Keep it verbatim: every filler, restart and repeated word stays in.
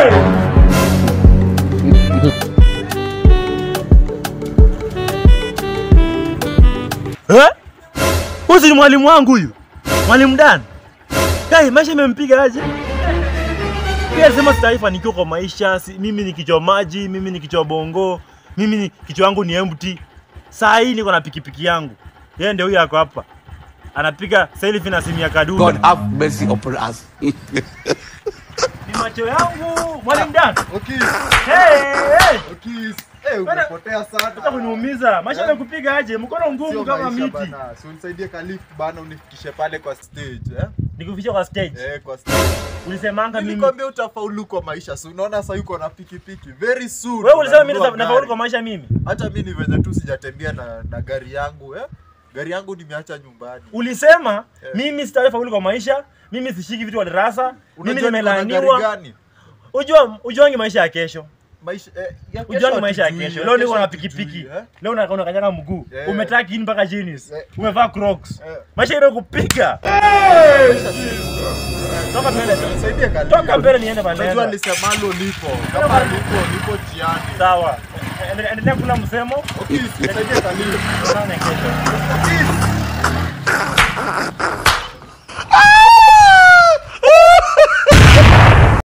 Eh? Huyu ni mwalimu wangu huyu. Mwalimu Dan. Kai, maisha imempiga aje? Pia sema taifa nikiwa kwa maisha, si, mimi ni kichwa maji, mimi ni kichwa bongo, mimi ni kichwa wangu ni empty. Saa hii niko na pikipiki yangu. Yeye ndio huyu yako hapa. Anapiga selfie na simu ya kaduna. God have mercy upon us. Ni macho yangu, Mwalimu Dan. Okay. Hey, hey. Okay. Eh, umepotea sana. Unataka kuniumiza. Maisha yamekupiga aje? Mkono ngumu kama miti. Bana. Si unisaidie ka lift bana unifikishe pale kwa stage, eh? Nikufikishe kwa stage. Eh, kwa stage. Ulisemanga mimi nilikwambia utafaulu kwa maisha. So unaona sasa yuko na pikipiki. Very soon. Wewe ulisema mimi nafaulu kwa maisha mimi. Hata mimi ni venye tu sijatembea na na gari yangu, eh? Gari yangu nimeacha nyumbani. Ulisema yeah. Mimi sitafaulu kwa maisha, mimi sishiki vitu wa darasa, mimi nimelaaniwa. Unajua ujuangi maisha ya kesho. Maisha eh, ya kesho. Ujuangi maisha ya kesho. Leo niko na pikipiki. Eh? Leo unaona kanyaga mguu. Yeah. Umetaka in mpaka jeans. Yeah. Umevaa Crocs. Yeah. Maisha ile kupiga. Hey! Toka mbele, nisaidie kali. Toka mbele niende bana. Unajua nisemalo lipo. Kama lipo, lipo jiani. Sawa. Endelea kula msemo. Okay, nisaidie kali.